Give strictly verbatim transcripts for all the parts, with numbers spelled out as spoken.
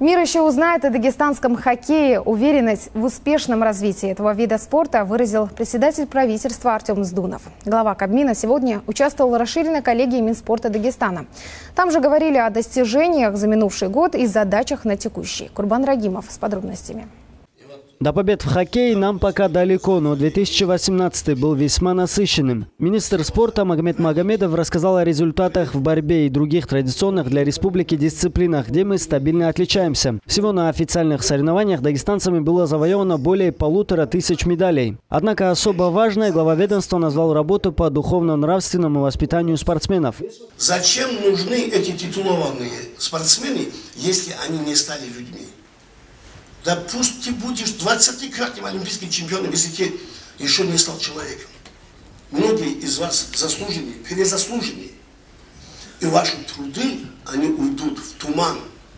Мир еще узнает о дагестанском хоккее. Уверенность в успешном развитии этого вида спорта выразил председатель правительства Артем Сдунов. Глава Кабмина сегодня участвовал в расширенной коллегии Минспорта Дагестана. Там же говорили о достижениях за минувший год и задачах на текущий. Курбан Рагимов с подробностями. До побед в хоккее нам пока далеко, но две тысячи восемнадцатый был весьма насыщенным. Министр спорта Магомед Магомедов рассказал о результатах в борьбе и других традиционных для республики дисциплинах, где мы стабильно отличаемся. Всего на официальных соревнованиях дагестанцами было завоевано более полутора тысяч медалей. Однако особо важной глава ведомства назвал работу по духовно-нравственному воспитанию спортсменов. Зачем нужны эти титулованные спортсмены, если они не стали людьми? Да пусть ты будешь двадцатикратным олимпийским чемпионом, если ты еще не стал человеком. Многие из вас заслуженные, перезаслуженные. И ваши труды, они уйдут в туман.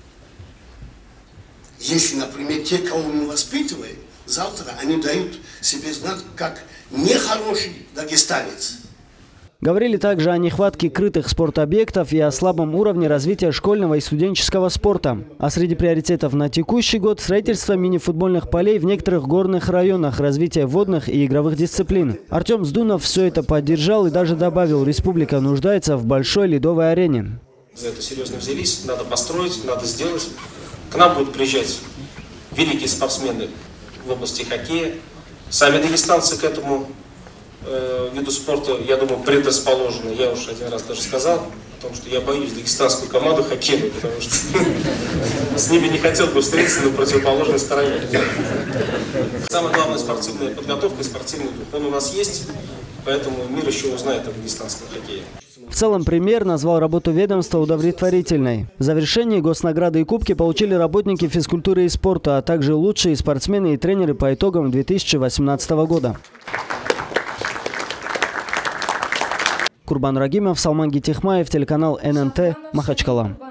Если, например, те, кого мы воспитываем, завтра они дают себе знать, как нехороший дагестанец. Говорили также о нехватке крытых спортобъектов и о слабом уровне развития школьного и студенческого спорта. А среди приоритетов на текущий год – строительство мини-футбольных полей в некоторых горных районах, развитие водных и игровых дисциплин. Артем Сдунов все это поддержал и даже добавил, республика нуждается в большой ледовой арене. За это серьезно взялись, надо построить, надо сделать. К нам будут приезжать великие спортсмены в области хоккея. Сами дагестанцы к этому виду спорта, я думаю, предрасположены. Я уж один раз даже сказал о том, что я боюсь дагестанскую команду хоккейную, потому что с ними не хотел бы встретиться на противоположной стороне. Самая главная спортивная подготовка и спортивный дух, он у нас есть, поэтому мир еще узнает о дагестанском хоккее. В целом премьер назвал работу ведомства удовлетворительной. В завершении госнаграды и кубки получили работники физкультуры и спорта, а также лучшие спортсмены и тренеры по итогам две тысячи восемнадцатого года. Курбан Рагимов, Салман Гитихмаев, телеканал эн эн тэ, Махачкала.